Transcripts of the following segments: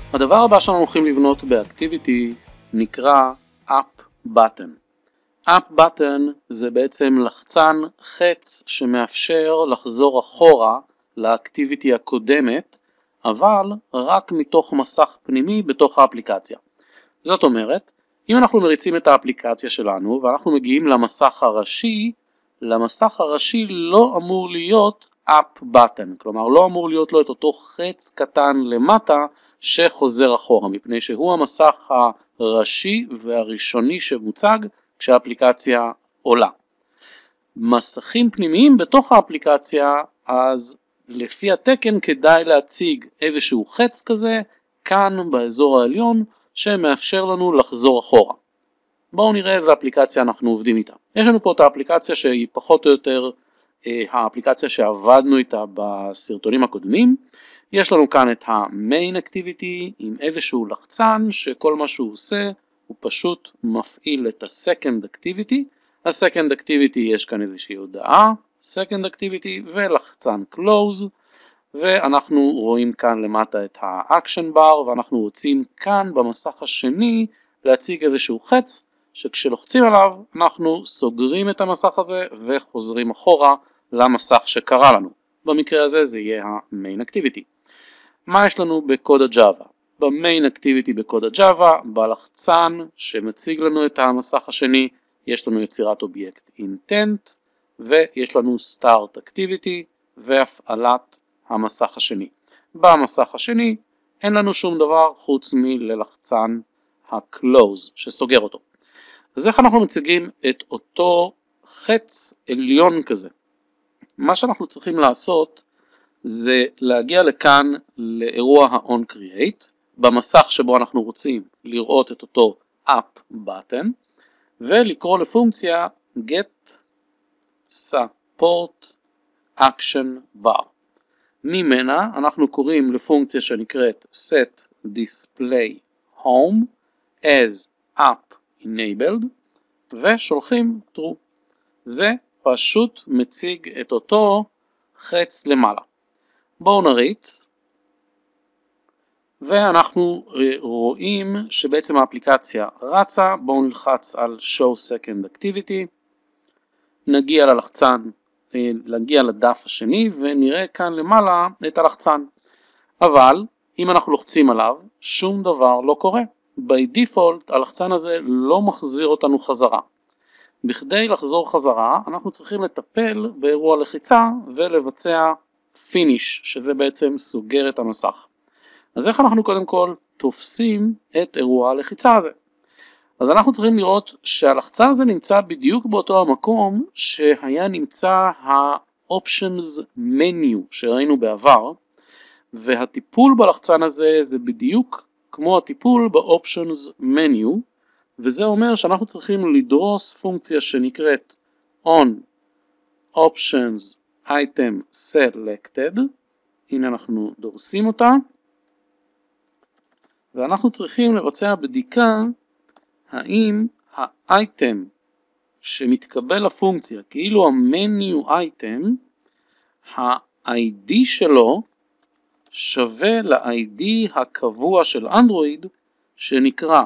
הדבר הבא שאנחנו הולכים לבנות באקטיביטי נקרא Up Button. Up Button זה בעצם לחצן חץ שמאפשר לחזור אחורה לאקטיביטי הקודמת, אבל רק מתוך מסך פנימי בתוך האפליקציה. זאת אומרת, אם אנחנו מריצים את האפליקציה שלנו ואנחנו מגיעים למסך הראשי, למסך הראשי לא אמור להיות Up Button, כלומר לא אמור להיות לו את אותו חץ קטן למטה שחוזר אחורה, מפני שהוא המסך הראשי והראשוני שמוצג כשהאפליקציה עולה. מסכים פנימיים בתוך האפליקציה, אז לפי התקן כדאי להציג איזשהו חץ כזה כאן באזור העליון שמאפשר לנו לחזור אחורה. בואו נראה איזה אפליקציה אנחנו עובדים איתה. יש לנו פה את האפליקציה שהיא פחות או יותר האפליקציה שעבדנו איתה בסרטונים הקודמים. יש לנו כאן את ה-main activity עם איזשהו לחצן שכל מה שהוא עושה הוא פשוט מפעיל את ה-second activity. ה-second activity יש כאן איזושהי הודעה, second activity ולחצן close, ואנחנו רואים כאן למטה את ה-action bar, ואנחנו רוצים כאן במסך השני להציג איזשהו חץ שכשלוחצים עליו אנחנו סוגרים את המסך הזה וחוזרים אחורה למסך שקרה לנו. במקרה הזה זה יהיה ה-main activity. מה יש לנו בקוד הג'אווה? ב-main activity בקוד הג'אווה, בלחצן שמציג לנו את המסך השני, יש לנו יצירת אובייקט intent, ויש לנו start activity והפעלת המסך השני. במסך השני אין לנו שום דבר חוץ מללחצן ה-close שסוגר אותו. אז איך אנחנו מציגים את אותו חץ עליון כזה? מה שאנחנו צריכים לעשות זה להגיע לכאן לאירוע ה-onCreate, במסך שבו אנחנו רוצים לראות את אותו Up Button, ולקרוא לפונקציה get support action bar. ממנה אנחנו קוראים לפונקציה שנקראת set display home as up enabled, ושולחים true. זה פשוט מציג את אותו חץ למעלה. בואו נריץ, ואנחנו רואים שבעצם האפליקציה רצה. בואו נלחץ על show second activity, נגיע לדף השני ונראה כאן למעלה את הלחצן. אבל אם אנחנו לוחצים עליו שום דבר לא קורה. by default הלחצן הזה לא מחזיר אותנו חזרה. בכדי לחזור חזרה אנחנו צריכים לטפל באירוע לחיצה ולבצע finish, שזה בעצם סוגר את המסך. אז איך אנחנו קודם כל תופסים את אירוע הלחיצה הזה? אז אנחנו צריכים לראות שהלחצן הזה נמצא בדיוק באותו המקום שהיה נמצא ה-options menu שראינו בעבר, והטיפול בלחצן הזה זה בדיוק כמו הטיפול ב-options menu, וזה אומר שאנחנו צריכים לדרוס פונקציה שנקראת on options item selected. הנה אנחנו דורסים אותה, ואנחנו צריכים לבצע בדיקה האם האייטם שמתקבל לפונקציה, כאילו המניו אייטם, ה-ID שלו שווה ל-ID הקבוע של אנדרואיד שנקרא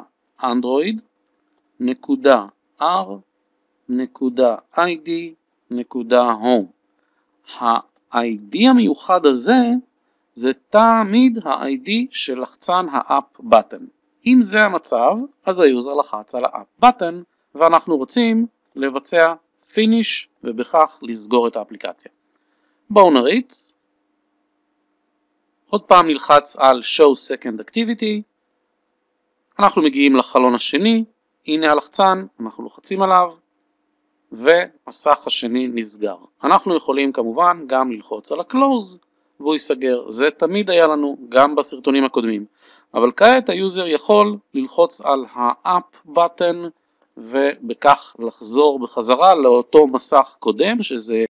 android.r.id.home. ה-ID המיוחד הזה זה תמיד ה-ID של לחצן ה-Up Button. אם זה המצב, אז היוזר לחץ על ה-Up Button, ואנחנו רוצים לבצע finish ובכך לסגור את האפליקציה. בואו נריץ. עוד פעם נלחץ על show second activity. אנחנו מגיעים לחלון השני. הנה הלחצן, אנחנו לוחצים עליו, ומסך השני נסגר. אנחנו יכולים כמובן גם ללחוץ על ה-close, והוא ייסגר. זה תמיד היה לנו גם בסרטונים הקודמים. אבל כעת היוזר יכול ללחוץ על ה-Up Button, ובכך לחזור בחזרה לאותו מסך קודם, שזה